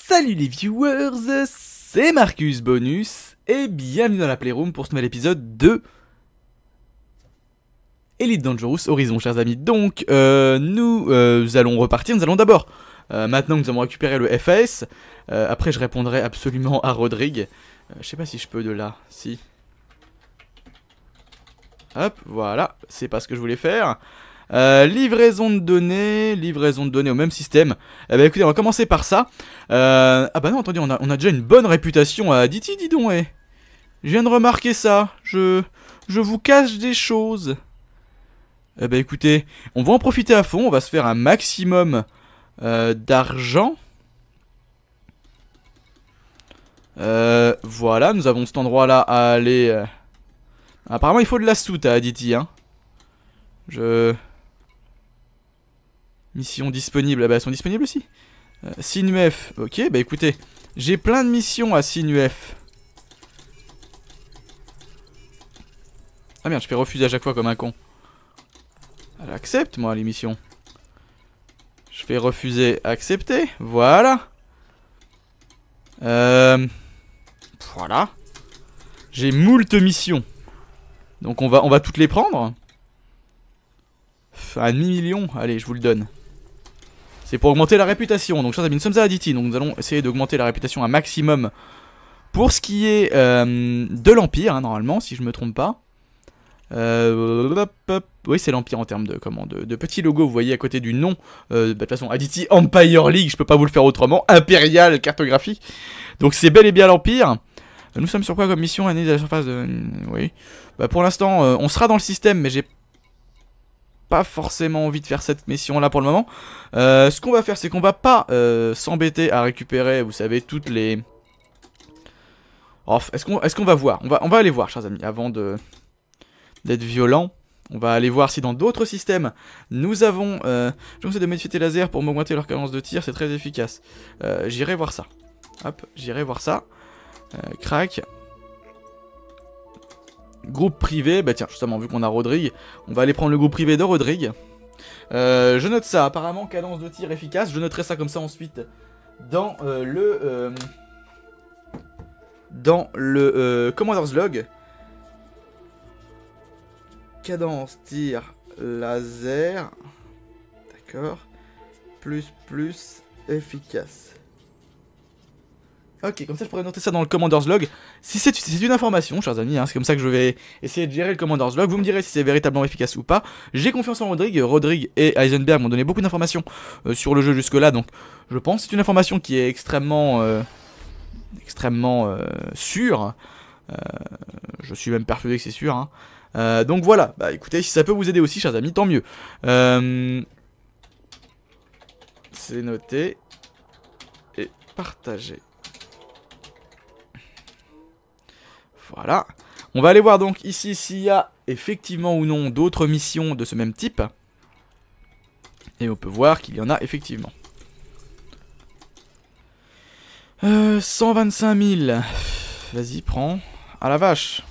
Salut les viewers, c'est Marcus Bonus et bienvenue dans la Playroom pour ce nouvel épisode de Elite Dangerous Horizon, chers amis. Donc nous allons repartir, nous allons d'abord, maintenant que nous avons récupéré le FAS, après je répondrai absolument à Rodrigue. Je sais pas si je peux de là, si. Hop, voilà, c'est pas ce que je voulais faire. Livraison de données au même système. Eh ben écoutez, on va commencer par ça. Ah bah non, attendez, on a déjà une bonne réputation à Aditi, dis donc, eh. Je viens de remarquer ça. Je vous cache des choses. Eh ben écoutez, on va en profiter à fond, on va se faire un maximum d'argent. Voilà, nous avons cet endroit là à aller. Apparemment il faut de la soute à Aditi, hein. Missions disponibles, ah bah elles sont disponibles aussi. Sinuef, ok, bah écoutez, j'ai plein de missions à Sinuef. Ah merde, je fais refuser à chaque fois comme un con. Elle accepte moi les missions. Je fais refuser, accepter, voilà. Voilà. J'ai moult missions. Donc on va toutes les prendre. Un demi-million, allez je vous le donne. C'est pour augmenter la réputation. Donc chers amis, nous sommes à Aditi, donc nous allons essayer d'augmenter la réputation un maximum. Pour ce qui est de l'Empire, hein, normalement, si je me trompe pas. Oui, c'est l'Empire en termes de, de petits logos, vous voyez à côté du nom. De toute façon, Aditi Empire League, je peux pas vous le faire autrement. Impérial cartographie. Donc c'est bel et bien l'Empire. Nous sommes sur quoi comme mission? Année de la surface de... Oui. Bah, pour l'instant, on sera dans le système, mais j'ai pas forcément envie de faire cette mission là pour le moment. Ce qu'on va faire, c'est qu'on va pas s'embêter à récupérer, vous savez, toutes les... Oh, est-ce qu'on va voir, on va aller voir, chers amis, avant d'être violent. On va aller voir si dans d'autres systèmes nous avons... je conseille de modifier tes lasers pour m'augmenter leur cadence de tir, c'est très efficace. J'irai voir ça. Hop, j'irai voir ça. Crac. Groupe privé, bah tiens, justement, vu qu'on a Rodrigue, on va aller prendre le groupe privé de Rodrigue. Je note ça, apparemment, cadence de tir efficace. Je noterai ça comme ça ensuite dans le Commander's Log. Cadence tir laser. D'accord. Plus efficace. Ok, comme ça je pourrais noter ça dans le Commander's Log. Si c'est une information, chers amis, hein, c'est comme ça que je vais essayer de gérer le Commander's Log. Vous me direz si c'est véritablement efficace ou pas. J'ai confiance en Rodrigue. Rodrigue et Heisenberg m'ont donné beaucoup d'informations sur le jeu jusque-là. Donc je pense que c'est une information qui est extrêmement sûre. Je suis même persuadé que c'est sûr. Hein. Donc voilà, bah écoutez, si ça peut vous aider aussi, chers amis, tant mieux. C'est noté. Et partagé. Voilà. On va aller voir donc ici s'il y a effectivement ou non d'autres missions de ce même type. Et on peut voir qu'il y en a effectivement. 125 000. Vas-y, prends. Ah la vache.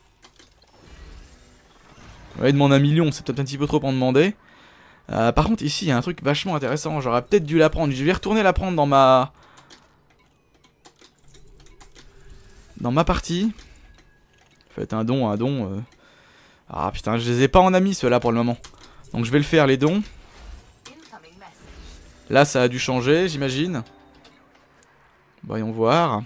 Ouais, il demande 1 million, c'est peut-être un petit peu trop en demander. Par contre, ici, il y a un truc vachement intéressant. J'aurais peut-être dû la prendre. Je vais retourner la prendre dans ma partie. Faites un don. Ah putain, je les ai pas en amis ceux-là pour le moment. Donc je vais le faire, les dons. Là, ça a dû changer, j'imagine. Voyons voir.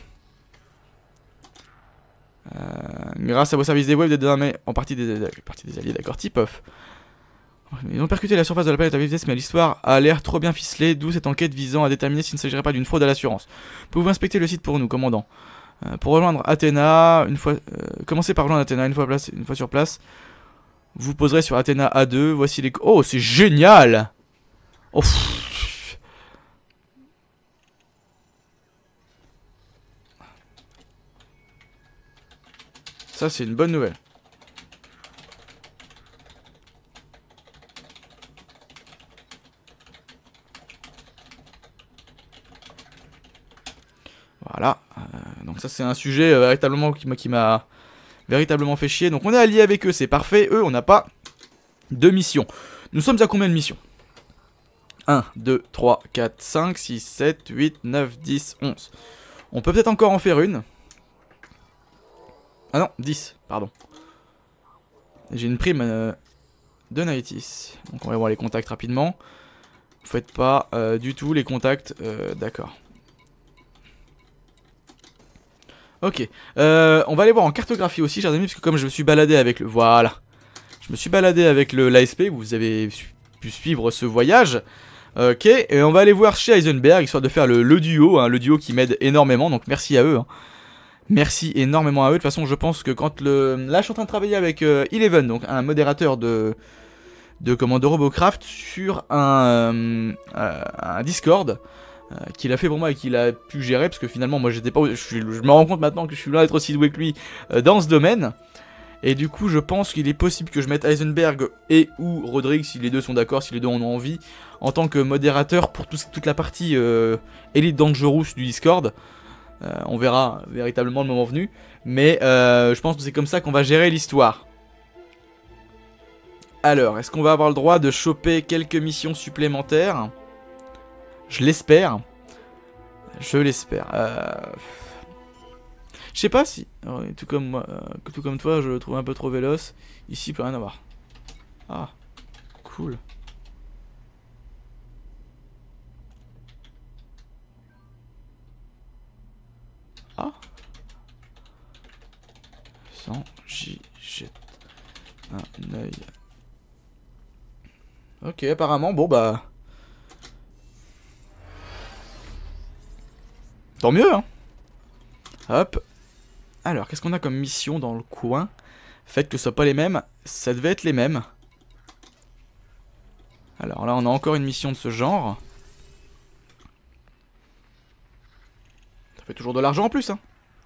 Grâce à vos services des web, d'être désormais en partie des alliés, d'accord, tip-off. Ils ont percuté la surface de la planète à vitesse, mais l'histoire a l'air trop bien ficelée, d'où cette enquête visant à déterminer s'il ne s'agirait pas d'une fraude à l'assurance. Pouvez-vous inspecter le site pour nous, commandant? Pour rejoindre Athéna, commencez par rejoindre Athéna une fois sur place. Vous poserez sur Athéna A2. Voici les... Oh, c'est génial! Oh, ça, c'est une bonne nouvelle. Voilà. Donc ça, c'est un sujet véritablement qui m'a véritablement fait chier. Donc on est allié avec eux, c'est parfait. Eux, on n'a pas de mission. Nous sommes à combien de missions? 1, 2, 3, 4, 5, 6, 7, 8, 9, 10, 11. On peut peut-être encore en faire une. Ah non, 10, pardon. J'ai une prime de Nightis. Donc on va voir les contacts rapidement. Vous faites pas du tout les contacts, d'accord. Ok, on va aller voir en cartographie aussi, chers amis, parce que comme je me suis baladé avec le... Voilà. Je me suis baladé avec l'ASP, vous avez pu suivre ce voyage. Ok, et on va aller voir chez Heisenberg, histoire de faire le duo, hein, le duo qui m'aide énormément, donc merci à eux. Hein. Merci énormément à eux, de toute façon je pense que quand le... Là je suis en train de travailler avec Eleven, donc un modérateur de Robocraft sur un Discord. Qu'il a fait pour moi et qu'il a pu gérer, parce que finalement moi j'étais pas, je me rends compte maintenant que je suis loin d'être aussi doué que lui dans ce domaine. Et du coup je pense qu'il est possible que je mette Heisenberg et ou Rodrigue, si les deux sont d'accord, si les deux en ont envie, en tant que modérateur pour toute la partie Elite Dangerous du Discord. On verra véritablement le moment venu, mais je pense que c'est comme ça qu'on va gérer l'histoire. Alors, est-ce qu'on va avoir le droit de choper quelques missions supplémentaires ? Je l'espère. Je l'espère. Je sais pas si... tout comme moi, tout comme toi, je le trouve un peu trop véloce. Ici, il peut rien avoir. Ah, cool. Ah. Sans, j'y jette un œil. Ok, apparemment, bon bah... Tant mieux, hein. Hop. Alors, qu'est-ce qu'on a comme mission dans le coin? Faites que ce soit pas les mêmes. Ça devait être les mêmes. Alors là, on a encore une mission de ce genre. Ça fait toujours de l'argent en plus, hein.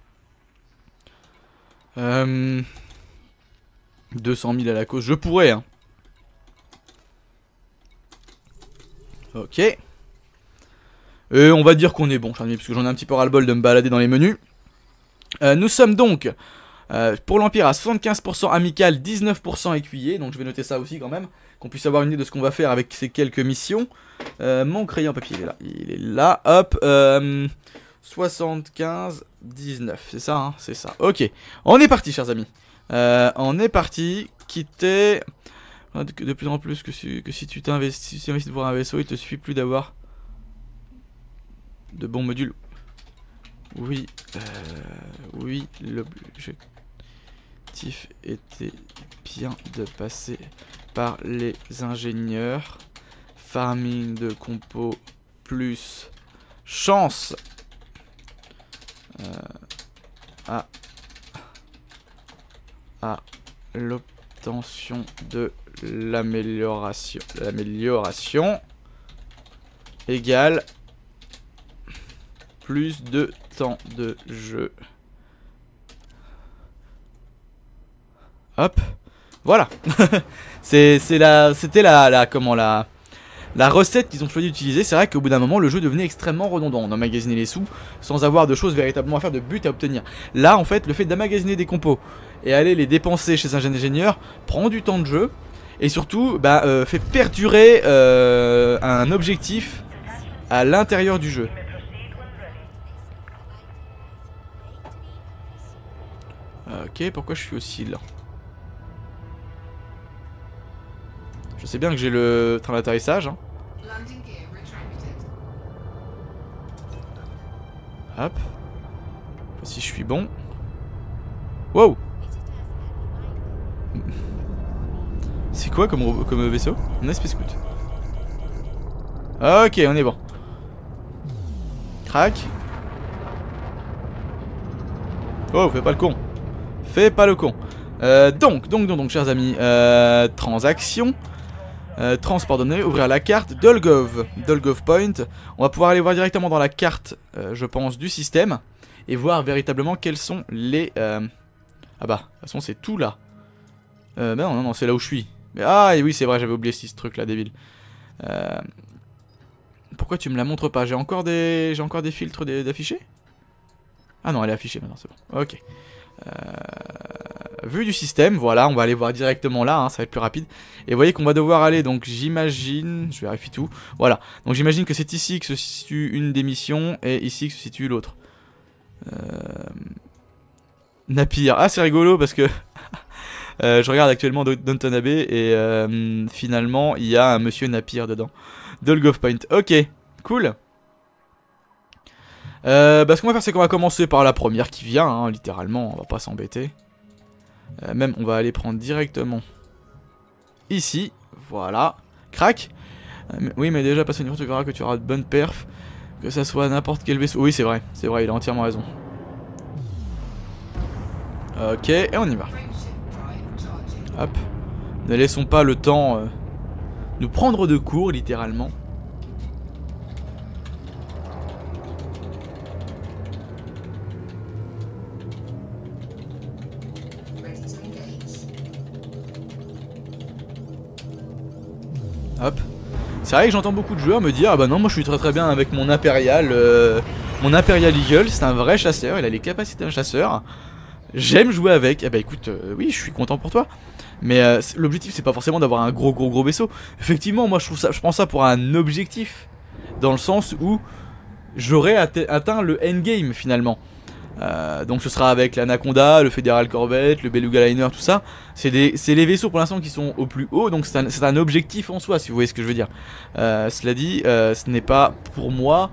200 000 à la cause, je pourrais, hein. Ok. Et on va dire qu'on est bon, parce que j'en ai un petit peu ras-le-bol de me balader dans les menus. Nous sommes donc, pour l'Empire, à 75% amical, 19% écuyer. Donc je vais noter ça aussi quand même, qu'on puisse avoir une idée de ce qu'on va faire avec ces quelques missions. Mon crayon papier, il est là. Il est là, hop. 75, 19, c'est ça, hein, c'est ça. Ok, on est parti, chers amis. On est parti, quitter... De plus en plus que si tu t'investis pour un vaisseau, il te suffit plus d'avoir de bons modules. Oui, oui, l'objectif était bien de passer par les ingénieurs. Farming de compos plus chance à l'obtention de l'amélioration égale plus de temps de jeu. Hop, voilà. C'était la recette qu'ils ont choisi d'utiliser. C'est vrai qu'au bout d'un moment le jeu devenait extrêmement redondant. On emmagasinait les sous sans avoir de choses véritablement à faire, de but à obtenir. Là en fait le fait d'emmagasiner des compos et aller les dépenser chez un ingénieur prend du temps de jeu. Et surtout fait perdurer un objectif à l'intérieur du jeu. Ok, pourquoi je suis aussi lent? Je sais bien que j'ai le train d'atterrissage. Hein. Hop. Si je suis bon. Wow. C'est quoi comme vaisseau? Un espèce scout. Ok, on est bon. Crac. Oh, fais pas le con. Fais pas le con. Donc, chers amis. Transaction. Transport donné, ouvrir la carte, Dolgov Point. On va pouvoir aller voir directement dans la carte, je pense, du système. Et voir véritablement quels sont les... Ah bah, de toute façon c'est tout là. Bah non, c'est là où je suis. Mais, ah et oui c'est vrai, j'avais oublié ce truc là, débile. Pourquoi tu me la montres pas? J'ai encore des filtres d'affichés? Ah non, elle est affichée maintenant, c'est bon. Ok. vue du système. Voilà, on va aller voir directement là, hein, ça va être plus rapide. Et vous voyez qu'on va devoir aller, donc j'imagine, je vérifie tout. Voilà, donc j'imagine que c'est ici que se situe une des missions et ici que se situe l'autre. Napier, ah c'est rigolo parce que je regarde actuellement Downton Abbey et finalement il y a un monsieur Napier dedans. Dolgov Point, ok, cool. Ce qu'on va faire c'est qu'on va commencer par la première qui vient, hein, littéralement, on va pas s'embêter. Même on va aller prendre directement ici, voilà, crac. Oui mais déjà passé une fois tu verras que tu auras de bonnes perfs, que ça soit n'importe quel vaisseau. Oui c'est vrai, il a entièrement raison. Ok, et on y va. Hop. Ne laissons pas le temps nous prendre de court, littéralement. Hop. C'est vrai que j'entends beaucoup de joueurs me dire ah bah non moi je suis très bien avec mon Imperial Eagle, c'est un vrai chasseur, il a les capacités d'un chasseur. J'aime jouer avec. Eh bah écoute, oui, je suis content pour toi. Mais l'objectif, c'est pas forcément d'avoir un gros vaisseau. Effectivement, moi, je prends ça pour un objectif. Dans le sens où j'aurai atteint le endgame, finalement. Donc ce sera avec l'Anaconda, le Federal Corvette, le Beluga Liner, tout ça. C'est les vaisseaux, pour l'instant, qui sont au plus haut. Donc c'est un objectif en soi, si vous voyez ce que je veux dire. Cela dit, ce n'est pas, pour moi,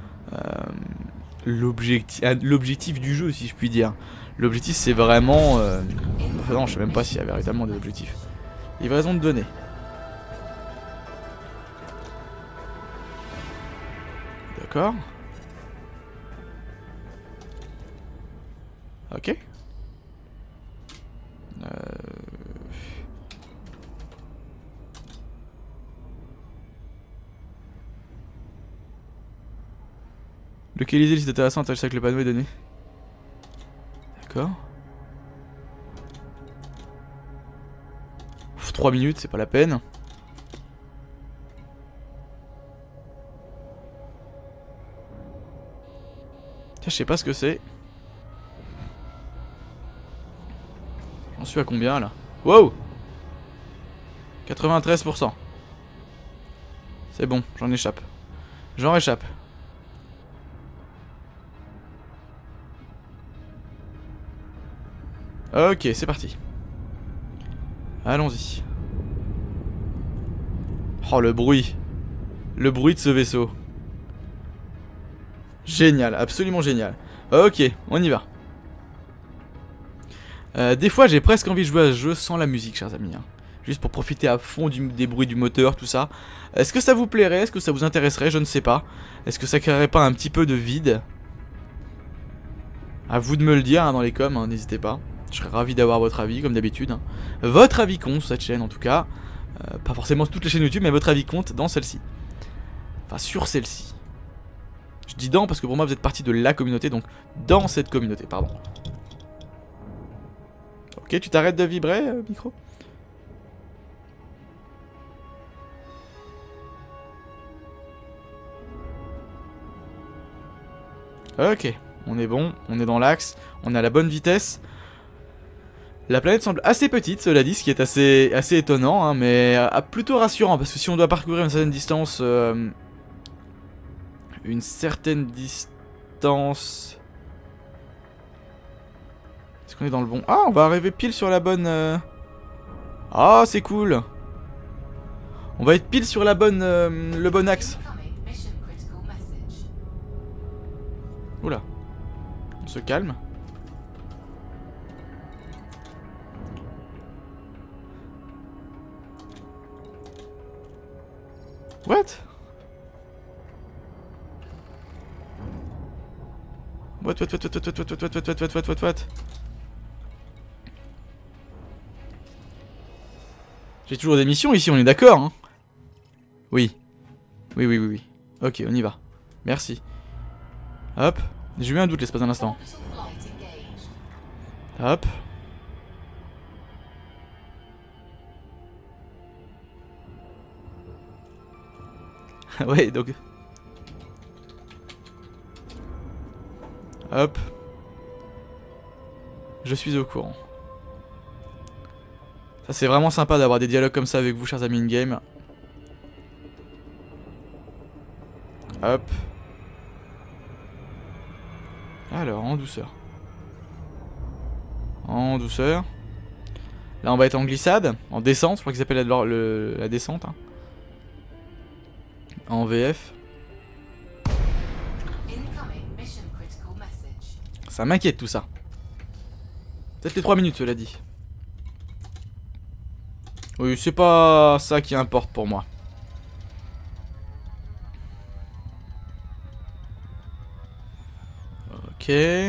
l'objectif du jeu, si je puis dire. L'objectif c'est vraiment... non, je sais même pas s'il y a véritablement des objectifs. Livraison de données. D'accord. Ok. Localiser les sites intéressants, attache avec le panneau et données. D'accord. 3 minutes, c'est pas la peine. Tiens, je sais pas ce que c'est. J'en suis à combien là? Wow! 93%. C'est bon, j'en échappe. J'en réchappe. Ok, c'est parti. Allons-y. Oh, le bruit. Le bruit de ce vaisseau. Génial, absolument génial. Ok, on y va. Des fois, j'ai presque envie de jouer à ce jeu sans la musique, chers amis. Hein. Juste pour profiter à fond des bruits du moteur, tout ça. Est-ce que ça vous plairait? Est-ce que ça vous intéresserait? Je ne sais pas. Est-ce que ça créerait pas un petit peu de vide? À vous de me le dire hein, dans les coms, hein, n'hésitez pas. Je serais ravi d'avoir votre avis, comme d'habitude. Hein. Votre avis compte sur cette chaîne, en tout cas. Pas forcément sur toutes les chaînes YouTube, mais votre avis compte dans celle-ci. Enfin, sur celle-ci. Je dis dans parce que pour moi, vous êtes partie de la communauté, donc dans cette communauté, pardon. Ok, tu t'arrêtes de vibrer, micro? Ok, on est bon, on est dans l'axe, on est à la bonne vitesse. La planète semble assez petite, cela dit, ce qui est assez étonnant, hein, mais plutôt rassurant, parce que si on doit parcourir une certaine distance... Est-ce qu'on est dans le bon... Ah, on va arriver pile sur la bonne... Ah, c'est cool. On va être pile sur la bonne, le bon axe. Oula. On se calme. What? What? J'ai toujours des missions ici, on est d'accord, hein? Oui. Oui. Ok, on y va. Merci. Hop. J'ai eu un doute l'espace d'un instant. Hop. Ouais, donc... Hop. Je suis au courant. Ça c'est vraiment sympa d'avoir des dialogues comme ça avec vous, chers amis in-game. Hop. Alors, en douceur. En douceur. Là on va être en glissade, en descente, je crois qu'ils appellent la descente. Hein. En VF. Ça m'inquiète tout ça. Peut-être les 3 minutes cela dit. Oui, c'est pas ça qui importe pour moi. Ok.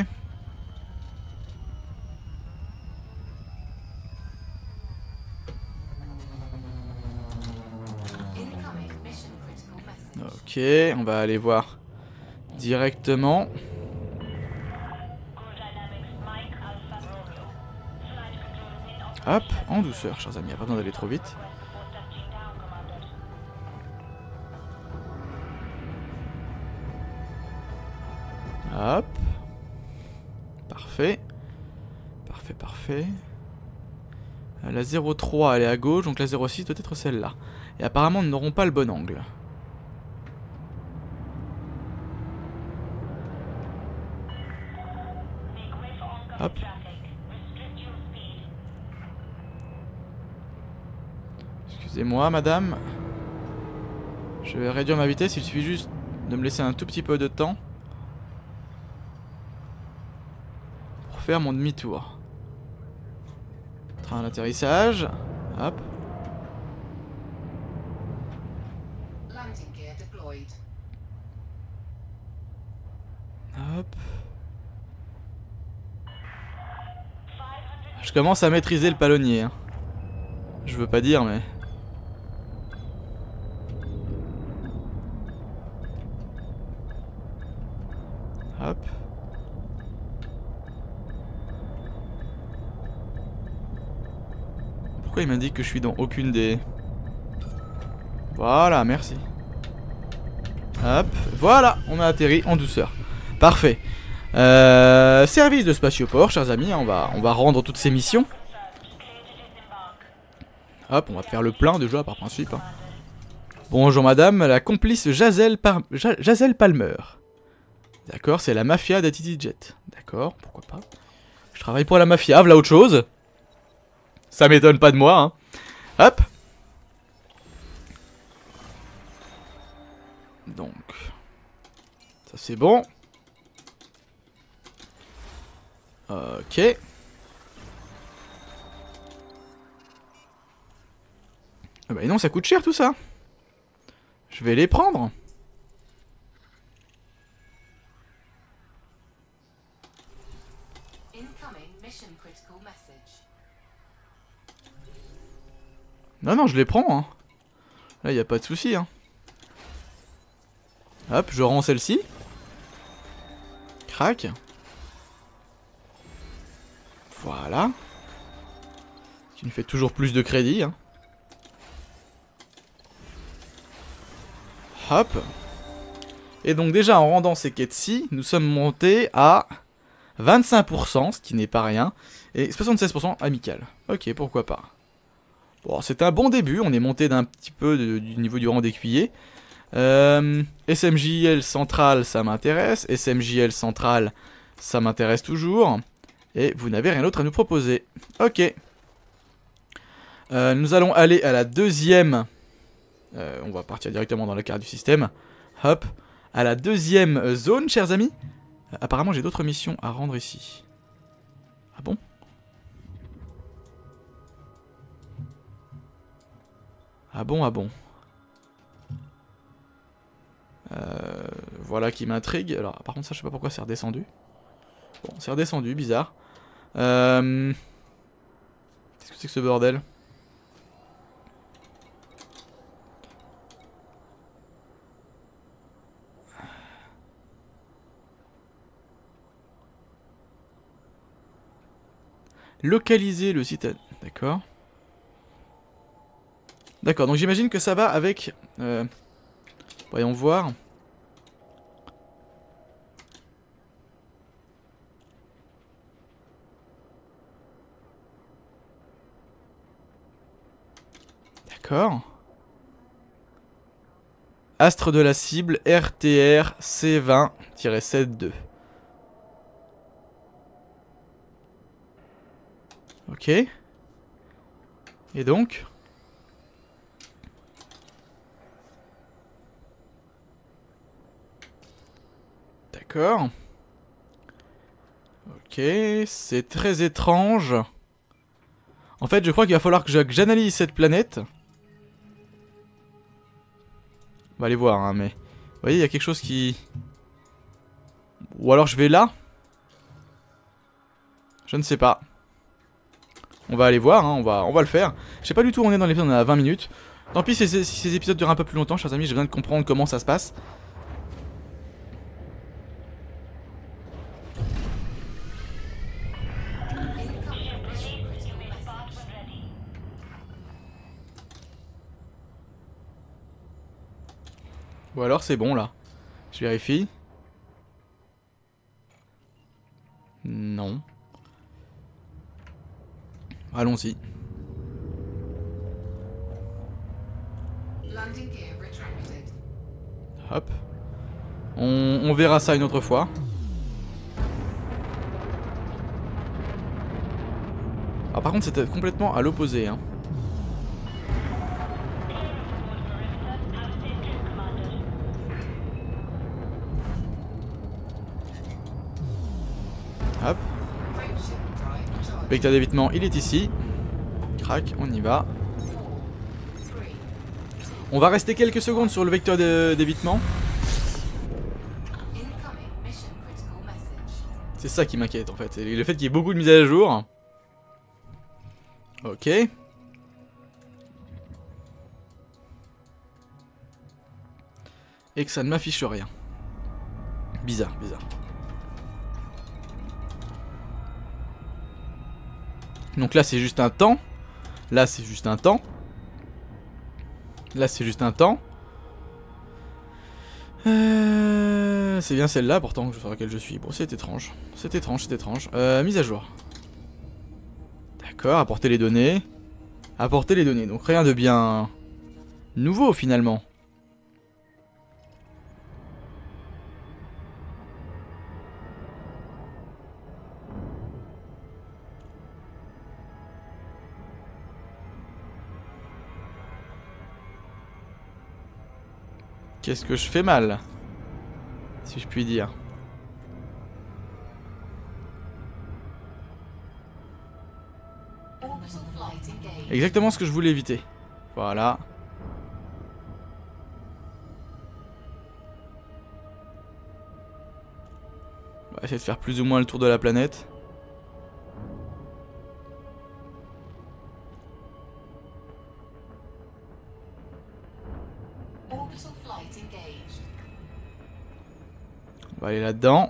Ok, on va aller voir directement. Hop, en douceur, chers amis, il n'y a pas besoin d'aller trop vite. Hop. Parfait. Parfait, parfait. La 03 elle est à gauche, donc la 06 doit être celle-là. Et apparemment nous n'aurons pas le bon angle. Hop. Excusez-moi madame. Je vais réduire ma vitesse, il suffit juste de me laisser un tout petit peu de temps. Pour faire mon demi-tour. Train d'atterrissage. Hop. Hop. Je commence à maîtriser le palonnier. Hein. Je veux pas dire, mais... Hop. Pourquoi il m'indique que je suis dans aucune des... Voilà, merci. Hop, voilà, on a atterri en douceur. Parfait. Service de spatioport, chers amis, on va rendre toutes ces missions. Hop, on va faire le plein déjà par principe. Hein. Bonjour madame, la complice Jazel Palmer. D'accord, c'est la mafia d'ATT-Jet. D'accord, pourquoi pas. Je travaille pour la mafia, voilà autre chose. Ça m'étonne pas de moi. Hein. Hop. Donc, ça c'est bon. Ok. Ah bah non, ça coûte cher tout ça. Je vais les prendre. Non, non, je les prends. Hein. Là, y a pas de souci. Hein. Hop, je rends celle-ci. Crac. Voilà. Ce qui nous fait toujours plus de crédit. Hein. Hop. Et donc déjà en rendant ces quêtes-ci, nous sommes montés à 25%, ce qui n'est pas rien. Et 76% amical. Ok, pourquoi pas. Bon, c'est un bon début, on est monté d'un petit peu du niveau du rang d'écuyer. SMJL central, ça m'intéresse. SMJL central, ça m'intéresse toujours. Et vous n'avez rien d'autre à nous proposer. Ok. Nous allons aller à la deuxième. On va partir directement dans la carte du système. Hop. À la deuxième zone, chers amis. Apparemment, j'ai d'autres missions à rendre ici. Ah bon? Ah bon, ah bon. Voilà qui m'intrigue. Alors, par contre, ça, je sais pas pourquoi c'est redescendu. Bon, c'est redescendu, bizarre. Qu'est-ce que c'est que ce bordel? Localiser le site... D'accord. D'accord, donc j'imagine que ça va avec... voyons voir. D'accord. Astre de la cible, RTR C20-72. Ok. Et donc? D'accord. Ok, c'est très étrange. En fait, je crois qu'il va falloir que j'analyse cette planète. On va aller voir, hein, mais... Vous voyez, il y a quelque chose qui... Ou alors je vais là. Je ne sais pas. On va aller voir, hein, on va le faire. Je sais pas du tout où on est dans l'épisode, on est à 20 minutes. Tant pis si ces épisodes durent un peu plus longtemps, chers amis, j'ai besoin de comprendre comment ça se passe. Ou alors c'est bon là. Je vérifie. Non. Allons-y. Hop. On verra ça une autre fois. Alors par contre c'était complètement à l'opposé, hein. Hop. Vecteur d'évitement, il est ici. Crac, on y va. On va rester quelques secondes sur le vecteur d'évitement. C'est ça qui m'inquiète en fait. Et le fait qu'il y ait beaucoup de mises à jour. Ok. Et que ça ne m'affiche rien. Bizarre, bizarre. Donc là c'est juste un temps. Là c'est juste un temps. Là c'est juste un temps. C'est bien celle-là pourtant sur laquelle je suis. Bon c'est étrange. C'est étrange, c'est étrange. Mise à jour. D'accord, apporter les données. Apporter les données. Donc rien de bien nouveau finalement. Qu'est-ce que je fais mal, si je puis dire. Exactement ce que je voulais éviter. Voilà. On va essayer de faire plus ou moins le tour de la planète. On va aller là-dedans.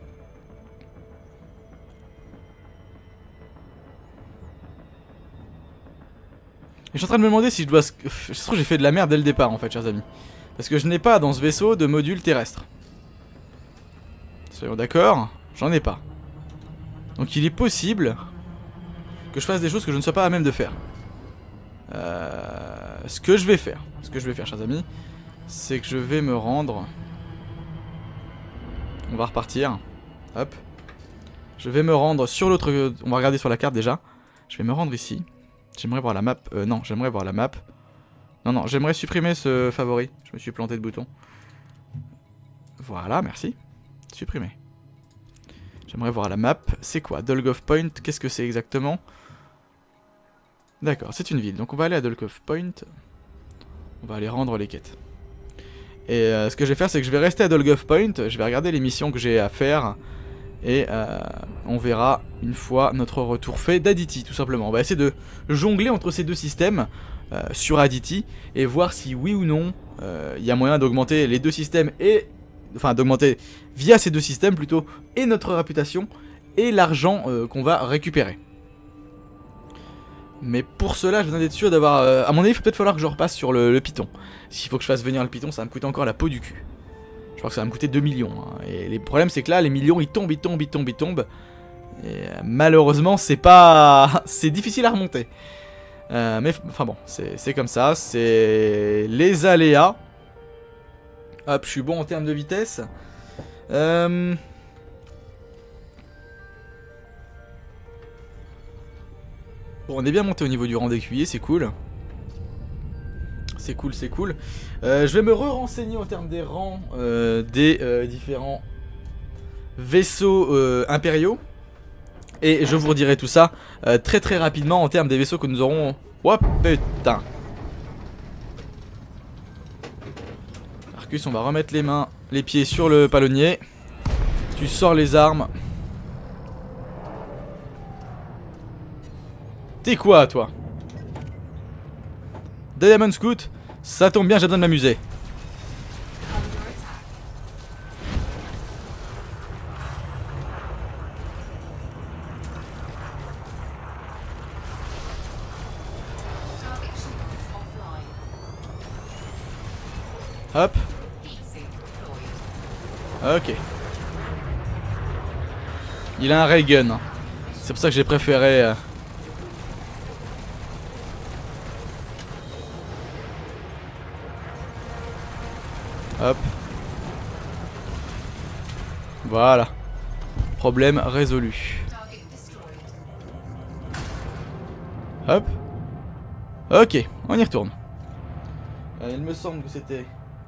Et je suis en train de me demander si je dois... Je trouve que j'ai fait de la merde dès le départ en fait, chers amis. Parce que je n'ai pas dans ce vaisseau de module terrestre. Soyons d'accord, j'en ai pas. Donc il est possible que je fasse des choses que je ne sois pas à même de faire. Ce que je vais faire, chers amis, c'est que je vais me rendre... On va repartir. Hop. Je vais me rendre sur l'autre... On va regarder sur la carte déjà. Je vais me rendre ici. J'aimerais voir la map. Non, j'aimerais voir la map. Non, j'aimerais supprimer ce favori. Je me suis planté de bouton. Voilà, merci. Supprimer. J'aimerais voir la map. C'est quoi? Dolgov Point, qu'est-ce que c'est exactement? D'accord, c'est une ville. Donc on va aller à Dolgov Point. On va aller rendre les quêtes. Et ce que je vais faire, c'est que je vais rester à Dolgov Point. Je vais regarder les missions que j'ai à faire. Et on verra une fois notre retour fait d'Aditi, tout simplement. On va essayer de jongler entre ces deux systèmes sur Aditi. Et voir si oui ou non il y a moyen d'augmenter les deux systèmes et... Enfin d'augmenter via ces deux systèmes plutôt. Et notre réputation et l'argent qu'on va récupérer. Mais pour cela, j'ai besoin d'être sûr d'avoir... à mon avis, il va peut-être falloir que je repasse sur le Python. S'il faut que je fasse venir le Python, ça va me coûter encore la peau du cul. Je crois que ça va me coûter 2 millions. Hein. Et le problème, c'est que là, les millions, ils tombent, ils tombent, ils tombent, ils tombent. Et malheureusement, c'est pas... c'est difficile à remonter. Mais enfin bon, c'est comme ça, c'est les aléas. Hop, je suis bon en termes de vitesse. Bon, on est bien monté au niveau du rang d'écuyer, c'est cool. C'est cool, c'est cool. Je vais me renseigner en termes des rangs des différents vaisseaux impériaux. Et je vous redirai tout ça très très rapidement en termes des vaisseaux que nous aurons. Oh putain. Arcus, on va remettre les pieds sur le palonnier. Tu sors les armes. T'es quoi toi? Diamond Scout, ça tombe bien, j'ai besoin de m'amuser. Hop. Ok. Il a un ray gun. C'est pour ça que j'ai préféré... Hop. Voilà. Problème résolu. Hop. Ok, on y retourne. Il me semble que c'était...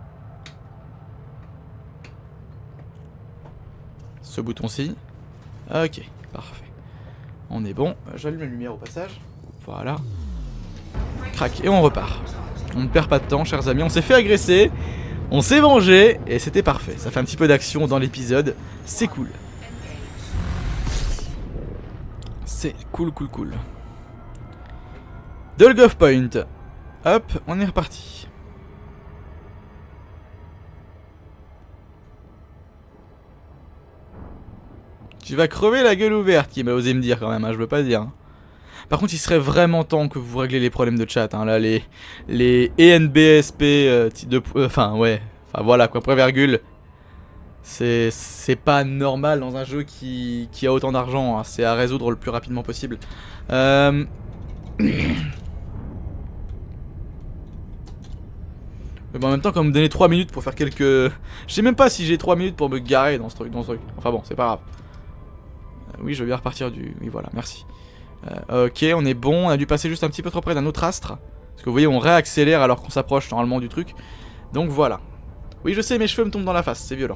ce bouton-ci. Ok, parfait. On est bon. J'allume la lumière au passage. Voilà. Crac, et on repart. On ne perd pas de temps, chers amis. On s'est fait agresser. On s'est vengé. Et c'était parfait. Ça fait un petit peu d'action dans l'épisode. C'est cool. C'est cool, cool, cool. Dulgoff Point. Hop, on est reparti. Tu vas crever la gueule ouverte, qui m'a osé me dire quand même, hein, je veux pas dire. Par contre, il serait vraiment temps que vous réglez les problèmes de chat. Hein, là, les ENBSP, enfin, ouais. Enfin, voilà, quoi, point virgule. C'est pas normal dans un jeu qui a autant d'argent. Hein, c'est à résoudre le plus rapidement possible. Mais bon, en même temps, quand vous me donnez 3 minutes pour faire quelques... Je sais même pas si j'ai 3 minutes pour me garer dans ce truc. Enfin bon, c'est pas grave. Oui, je veux bien repartir du... Oui, voilà, merci. Ok, on est bon. On a dû passer juste un petit peu trop près d'un autre astre. Parce que vous voyez, on réaccélère alors qu'on s'approche normalement du truc. Donc voilà. Oui, je sais, mes cheveux me tombent dans la face. C'est violent.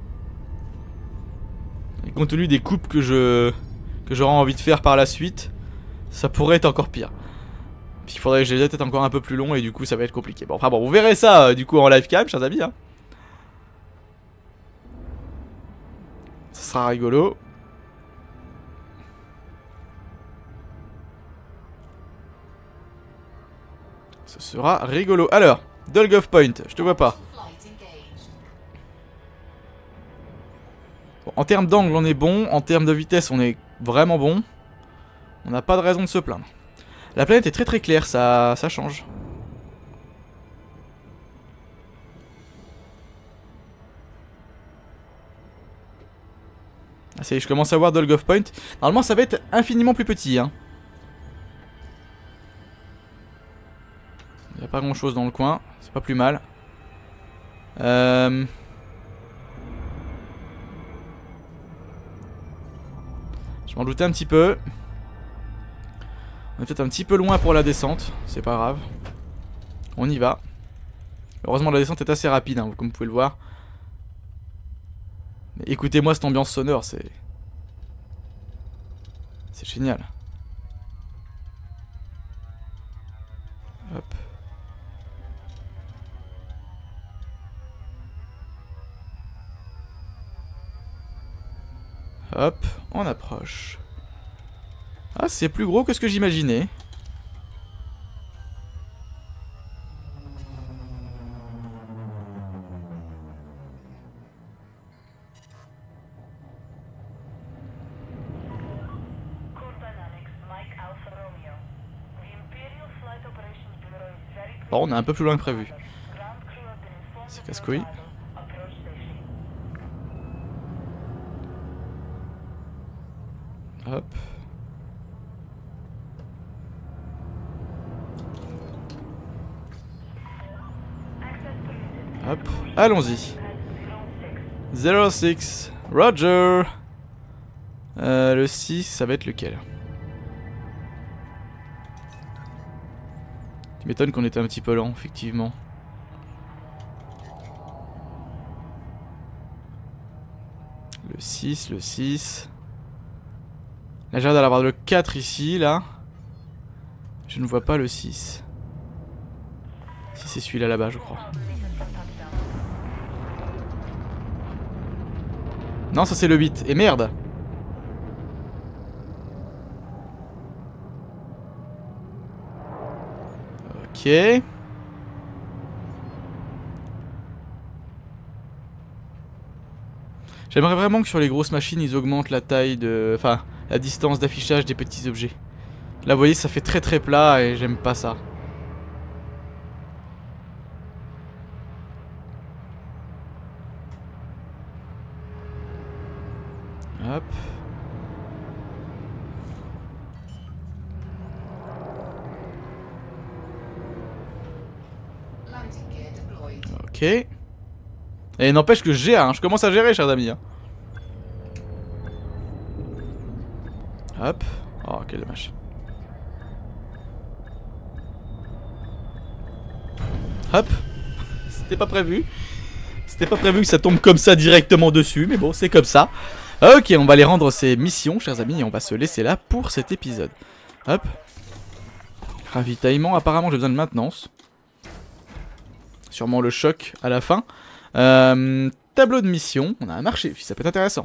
Et compte tenu des coupes que j'aurai envie de faire par la suite, ça pourrait être encore pire. Puis il faudrait que j'ai la tête encore un peu plus long et du coup, ça va être compliqué. Bon, enfin bon, vous verrez ça du coup en live cam, chers amis. Hein. Ça sera rigolo. Ce sera rigolo. Alors, Dulgoff Point, je te vois pas. Bon, en termes d'angle, on est bon. En termes de vitesse, on est vraiment bon. On n'a pas de raison de se plaindre. La planète est très très claire, ça change. Ah, ça y est, je commence à voir Dulgoff Point. Normalement, ça va être infiniment plus petit. Hein. Il n'y a pas grand chose dans le coin, c'est pas plus mal. Je m'en doutais un petit peu. On est peut-être un petit peu loin pour la descente, c'est pas grave. On y va. Heureusement la descente est assez rapide, hein, comme vous pouvez le voir. Mais écoutez-moi cette ambiance sonore, c'est génial. Hop. Hop, on approche. Ah, c'est plus gros que ce que j'imaginais. Bon, on est un peu plus loin que prévu. C'est casse-couille. Hop. Hop, allons-y. 06, Roger. Le 6, ça va être lequel? Tu m'étonnes qu'on était un petit peu lent, effectivement. Le 6, le 6. Là, j'ai l'air d'avoir le 4 ici, là. Je ne vois pas le 6. Si c'est celui-là là-bas, je crois. Non, ça c'est le 8. Et merde! Ok. J'aimerais vraiment que sur les grosses machines, ils augmentent la taille de... Enfin, la distance d'affichage des petits objets. Là, vous voyez, ça fait très très plat et j'aime pas ça. Hop. Ok. Et n'empêche que je gère, hein. Je commence à gérer, chers amis. Hein. Hop. Oh, quel dommage. Hop. C'était pas prévu. C'était pas prévu que ça tombe comme ça directement dessus, mais bon, c'est comme ça. Ok, on va aller rendre ces missions, chers amis, et on va se laisser là pour cet épisode. Hop. Ravitaillement, apparemment j'ai besoin de maintenance. Sûrement le choc à la fin. Tableau de mission, on a un marché, ça peut être intéressant.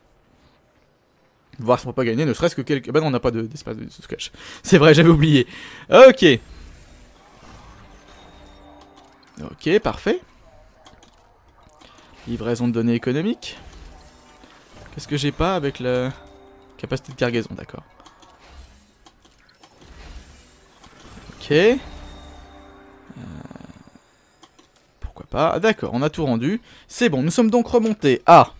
Voir si on peut pas gagner, ne serait-ce que quelques... Bah non, on n'a pas d'espace de stockage. C'est vrai, j'avais oublié. Ok. Ok, parfait. Livraison de données économiques. Qu'est-ce que j'ai pas avec la capacité de cargaison, d'accord. Ok. Pourquoi pas. D'accord, on a tout rendu. C'est bon, nous sommes donc remontés à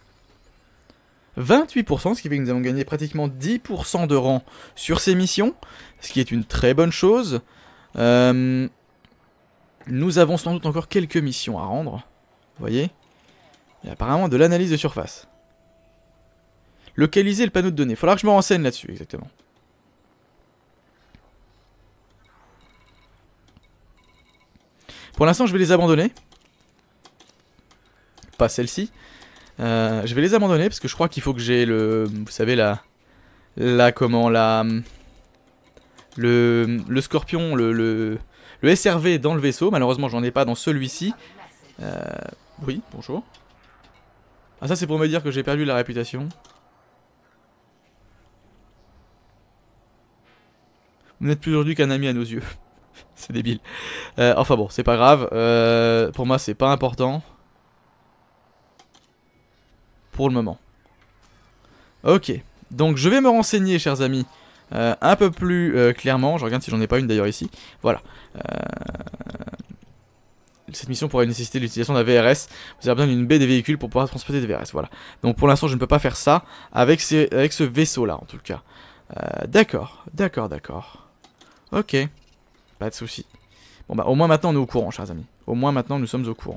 28%, ce qui fait que nous avons gagné pratiquement 10% de rang sur ces missions, ce qui est une très bonne chose. Nous avons sans doute encore quelques missions à rendre. Vous voyez? Il y a apparemment de l'analyse de surface. Localiser le panneau de données. Il faudra que je me renseigne là-dessus, exactement. Pour l'instant, je vais les abandonner. Pas celle-ci. Je vais les abandonner parce que je crois qu'il faut que j'ai le... Vous savez, le scorpion, le SRV dans le vaisseau. Malheureusement, j'en ai pas dans celui-ci. Oui, bonjour. Ah, ça, c'est pour me dire que j'ai perdu la réputation. Vous n'êtes plus aujourd'hui qu'un ami à nos yeux. C'est débile. Enfin bon, c'est pas grave. Pour moi, c'est pas important. Pour le moment. Ok. Donc, je vais me renseigner, chers amis, un peu plus clairement. Je regarde si j'en ai pas une d'ailleurs ici. Voilà. Cette mission pourrait nécessiter l'utilisation d'un VRS. Vous avez besoin d'une baie des véhicules pour pouvoir transporter des VRS. Voilà. Donc, pour l'instant, je ne peux pas faire ça avec ce vaisseau-là, en tout cas. D'accord. D'accord. Ok. Pas de soucis. Bon bah au moins maintenant on est au courant, chers amis. Au moins maintenant nous sommes au courant.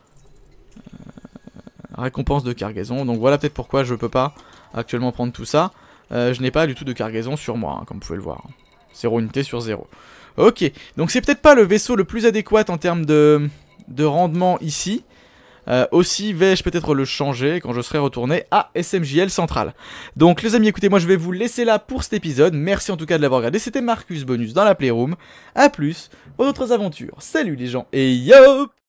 Récompense de cargaison. Donc voilà peut-être pourquoi je peux pas actuellement prendre tout ça. Je n'ai pas du tout de cargaison sur moi, hein, comme vous pouvez le voir. 0 unité sur 0. Ok. Donc c'est peut-être pas le vaisseau le plus adéquat en termes de rendement ici. Aussi vais-je peut-être le changer quand je serai retourné à SMJL Central. Donc les amis, écoutez, moi je vais vous laisser là pour cet épisode. Merci en tout cas de l'avoir regardé. C'était Marcus Bonus dans la Playroom. A plus pour d'autres aventures. Salut les gens et yo!